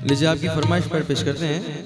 लीजिए आपकी फरमाइश पर पेश करते हैं।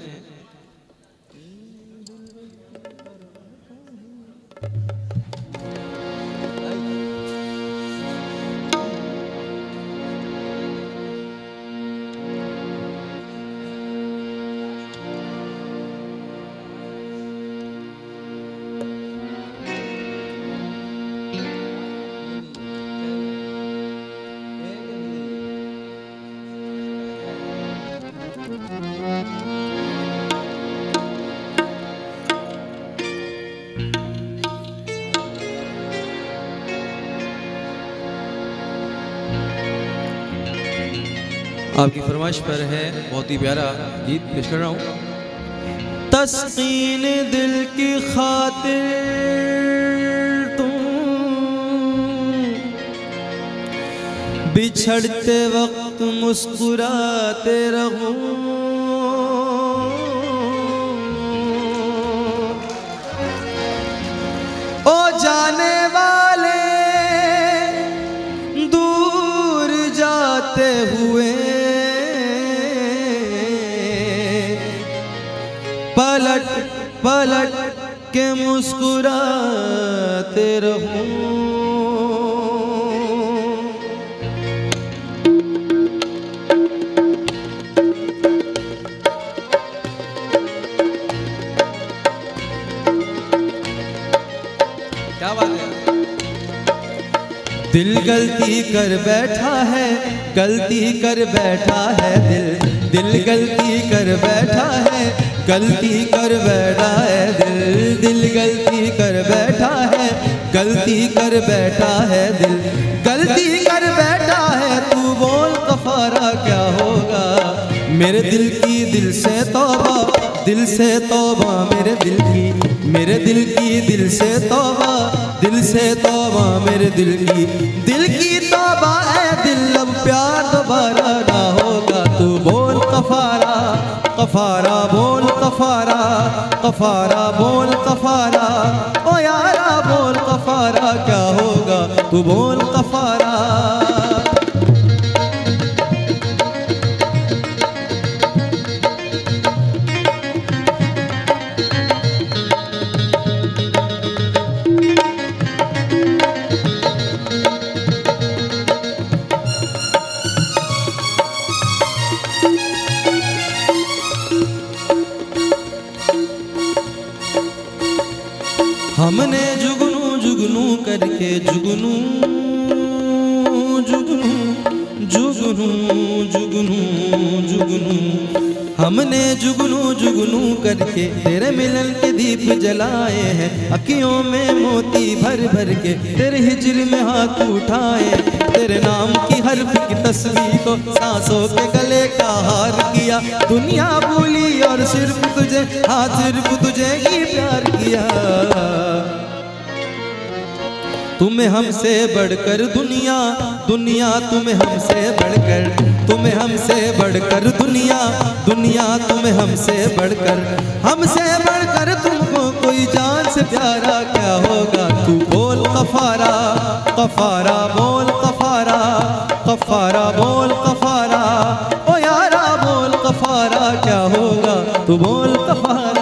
आपकी फरमाइश पर है बहुत ही प्यारा गीत पेश कर रहा हूँ। तस्कीन दिल की खातिर तुम बिछड़ते वक्त मुस्कुराते रहो, ओ जाने वाले दूर जाते हुए पलट पलट के मुस्कुराते रहो। क्या बात है। दिल गलती कर बैठा है, गलती कर बैठा है, दिल गलती कर बैठा है, गलती कर बैठा है, दिल गलती कर बैठा है, गलती कर बैठा है, दिल गलती कर बैठा है। तू बोल कफारा क्या होगा, मेरे दिल की दिल से तौबा, दिल से तौबा, मेरे दिल की दिल से तौबा, दिल से तौबा, मेरे दिल की तौबा है। दिल अब प्यार दोबारा ना होगा। तू बोल कफारा, कफारा बोल कफारा, कफारा बोल कफारा, ओ यारा बोल कफारा क्या होगा, तू बोल कफारा। हमने जुगनू जुगनू करके जुगनू जुगनू जुगनू जुगनू जुगनू, हमने जुगनू जुगनू करके तेरे मिलन के दीप जलाए हैं। अखियों में मोती भर भर के तेरे हिज्र में हाथ उठाए, तेरे नाम की हर्फ की तस्वीर को सांसों के गले का हार किया। दुनिया भूली और सिर्फ तुझे, हाँ सिर्फ तुझे ही प्यार किया। तुम्हें हमसे बढ़कर दुनिया, दुनिया तुम्हें हमसे बढ़कर, तुम्हें हमसे बढ़कर दुनिया, दुनिया तुम्हें हमसे बढ़कर तुमको कोई जान से प्यारा क्या होगा। तू बोल कफारा, कफारा बोल कफारा, कफारा बोल कफारा, ओ यारा बोल कफारा क्या होगा, तू बोल कफारा।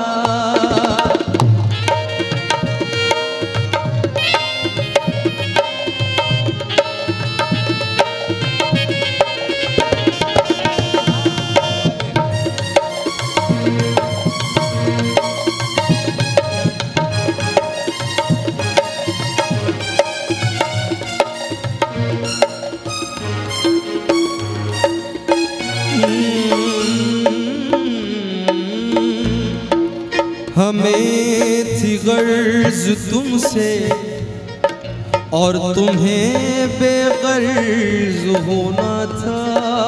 हमें थी गर्ज तुमसे और तुम्हें बेगर्ज होना था।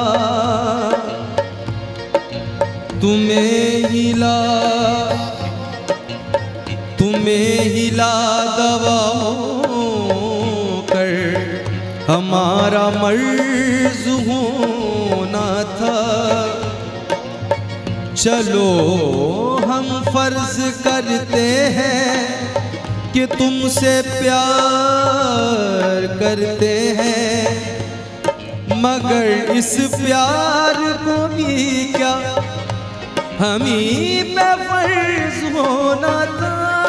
तुम्हें हिला दबाओ कर हमारा मर्ज होना था। चलो हम फर्ज करते हैं कि तुमसे प्यार करते हैं, मगर इस प्यार को भी क्या हमी पे फर्ज होना था।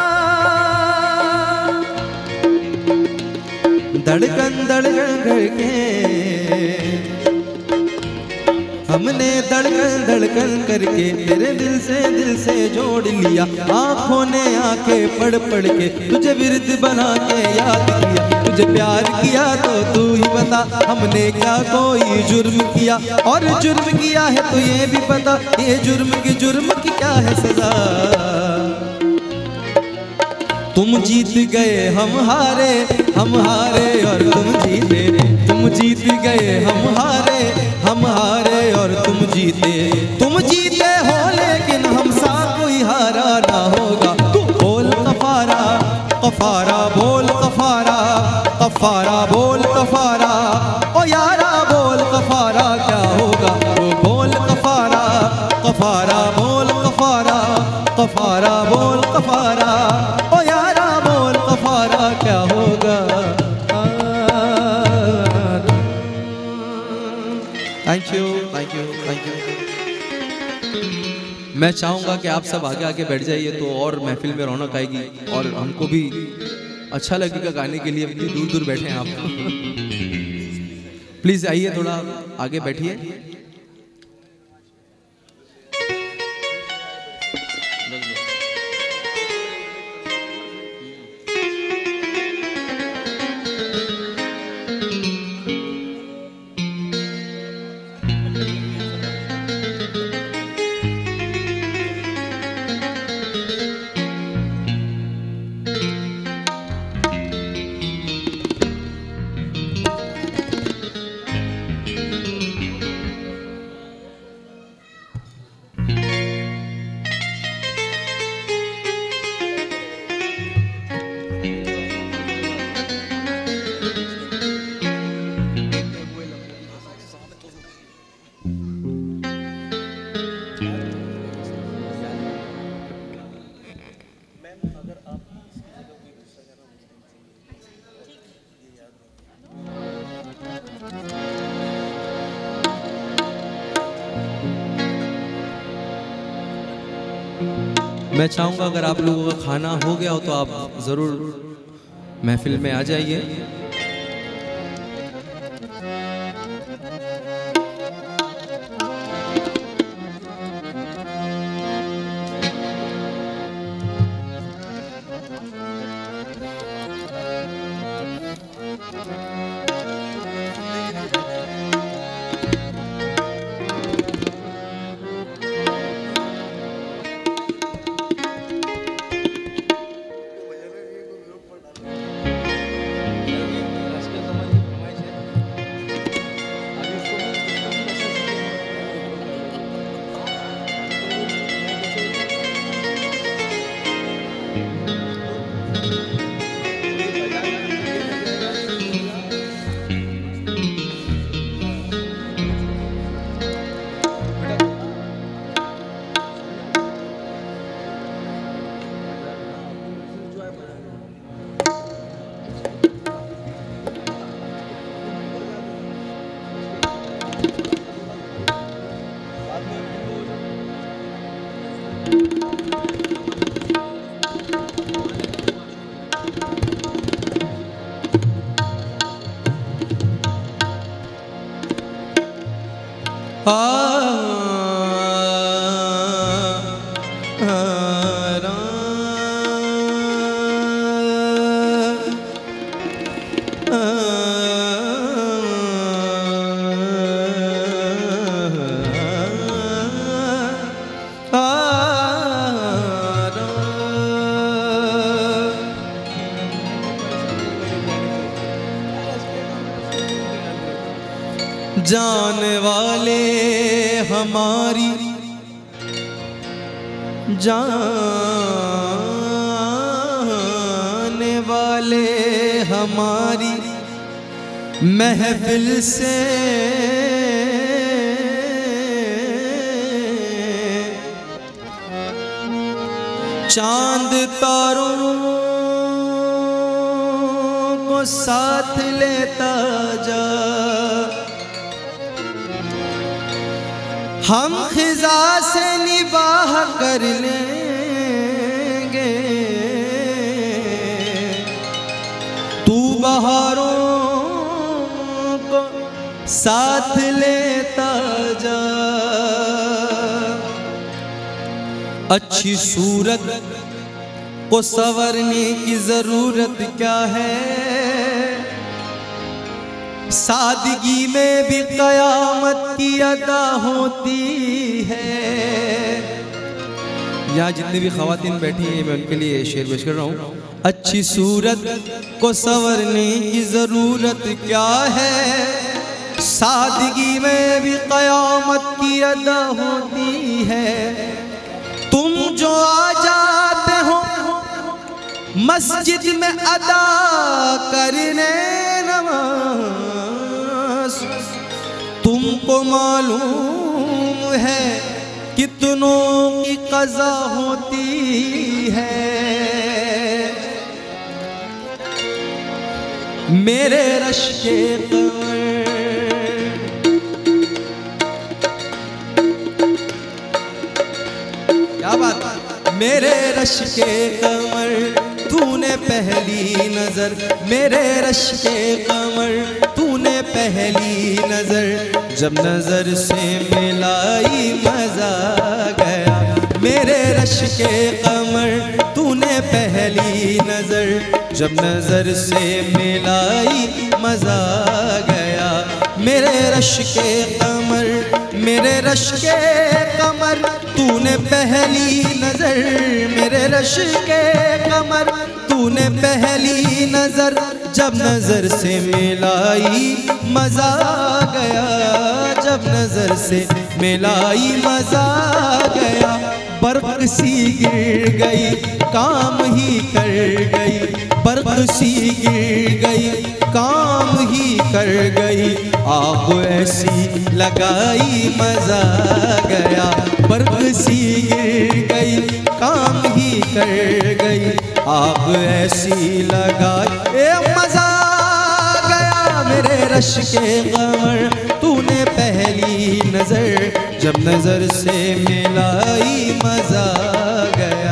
धड़कन धड़कन करके हमने धड़कन धड़कन करके तेरे दिल से जोड़ लिया। आँखों ने आंखें पढ़ पढ़ के तुझे विरद बना के याद किया। तुझे प्यार किया तो तू ही बता हमने क्या कोई जुर्म किया, और जुर्म किया है तो ये भी पता ये जुर्म की क्या है सजा। तुम जीत गए हम हारे और तुम जीते। तुम जीत गए हम हारे और तुम जीते। तुम जीते हो लेकिन हमसा कोई हारा ना होगा। तू बोल कफारा कफारा बोल कफारा कफारा बोल कफारा ओ यारा बोल कफारा क्या होगा। वो बोल कफारा कफारा बोल कफारा कफारा बोल कफारा ओ यारा बोल कफारा क्या होगा। Thank you thank you thank you. मैं चाहूँगा कि आप सब आगे आगे बैठ जाइए तो और महफिल में रौनक आएगी और हमको भी अच्छा लगेगा गाने के लिए। इतनी दूर दूर बैठे हैं आप प्लीज़ आइए थोड़ा आगे बैठिए। मैं चाहूँगा अगर आप लोगों का खाना हो गया हो तो आप ज़रूर महफिल में आ जाइए। जान वाले हमारी जान वाले हमारी महफिल से चांद तारों को साथ लेता जा। हम खिजा से निबाह कर लेंगे, तू बहारों को साथ लेता जा। अच्छी सूरत को संवरने की जरूरत क्या है, सादगी में भी कयामत की अदा होती है। यहाँ जितने भी ख़वातीन बैठी हैं मैं उनके लिए शेर पेश कर रहा हूँ। अच्छी सूरत को संवरने की ज़रूरत क्या है, सादगी में भी कयामत की अदा होती है। तुम जो आ जाते हो मस्जिद में अदा करने नमाज, तुमको मालूम है कितनों की क़ज़ा होती है। मेरे रश के कमर, क्या बात, मेरे रश के कमर तूने पहली नजर, मेरे रश के कमर तूने पहली नजर, जब नजर से मिलाई मजा गया। मेरे रश के कमर तूने पहली नजर, जब नजर से मिलाई मजा गया। मेरे रश के कमर, मेरे रश के कमर तूने पहली नजर, मेरे रश के कमर तूने पहली नजर, जब नजर से मिलाई मजा गया, जब नजर से मिलाई मजा गया। बर्क़ सी गिर गई काम ही कर गई, बर्क़ सी गिर गई काम ही कर गई, आग ऐसी लगाई मजा गया। बर्क़ सी गिर गई काम ही कर गई, आग ऐसी लगाई मजा गया। मेरे रश के कमर तूने पहली नजर, जब नजर से मिलाई मजा गया।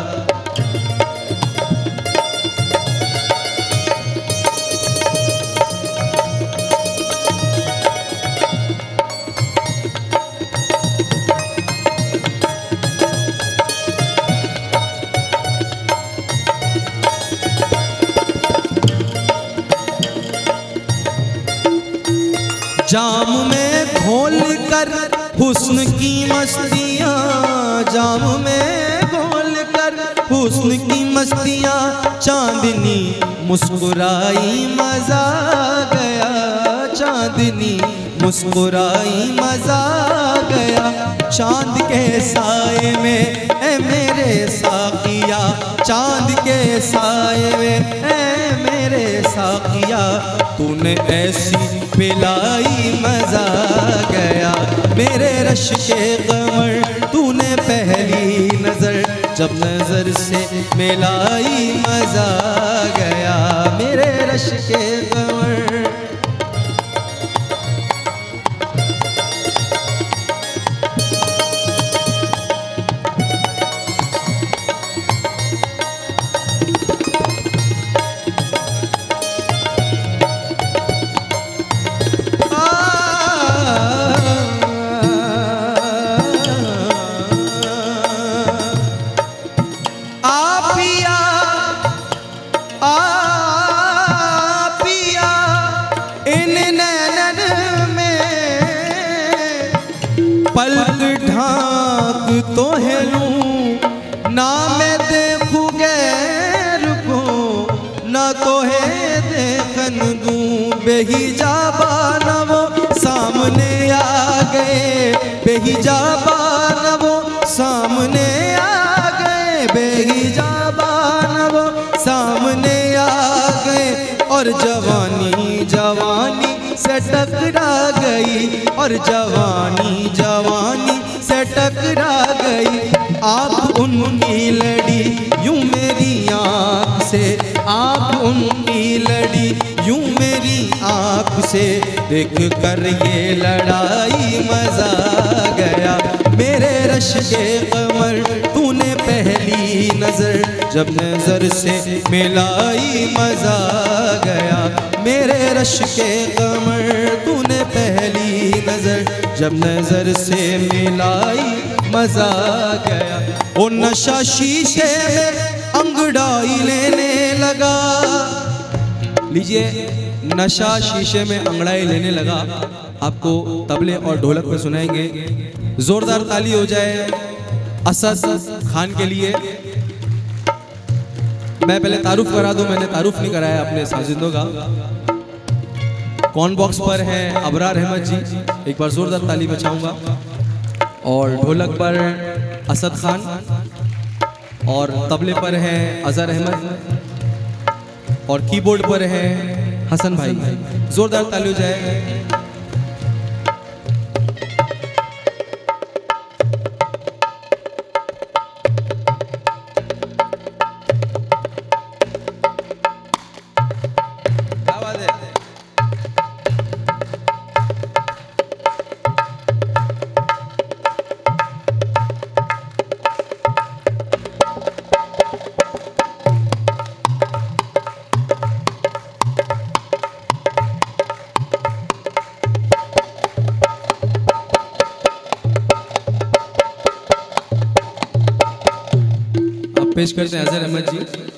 जाम में घोल कर हुस्न की मस्तियाँ, जाम में घोल कर हुस्न की मस्तियाँ, चांदनी मुस्कुराई मजा गया, चांदनी मुस्कुराई मजा गया। चांद के साए में ए मेरे साकिया, चांद के साए में ए मेरे साकिया, तूने ऐसी पिलाई मजा गया। मेरे रश के कमर तूने पहली नजर, जब नजर से मिलाई मजा गया। मेरे रश के कमर पलक ढाक तो है लूं ना मैं देखूं गैर को, ना तो है देखन दूं। बेहिजाबा न वो सामने आ गए, बेहिजाबा न वो सामने आ गए, बेहिजाबा न वो सामने आ गए। और जवानी जवानी से टकरा गई, और जवानी जवानी से टकरा गई। आँख उनकी लड़ी यूं मेरी आँख से, आँख उनकी लड़ी यूं मेरी आँख से। देख कर ये लड़ाई मजा गया। मेरे रश के कमर तूने पहली नजर जब नजर से मिलाई मजा गया। मेरे रश के कमर तूने पहली नजर जब नजर से मिलाई मजा गया। ओ नशा शीशे में अंगड़ाई लेने लगा। लीजिए, नशा शीशे में अंगड़ाई लेने लगा। आपको तबले और ढोलक पे सुनाएंगे। जोरदार ताली हो जाए असद खान के लिए। मैं पहले तारुफ करा दूं, मैंने तारुफ नहीं कराया अपने साजिंदों का। कॉन बॉक्स पर है अबरार अहमद जी, एक बार जोरदार ताली बचाऊंगा। और ढोलक पर असद खान और तबले पर है अजहर अहमद और कीबोर्ड पर है हसन भाई। जोरदार ताली हो जाए। पेश करते हैं अजहर अहमद जी।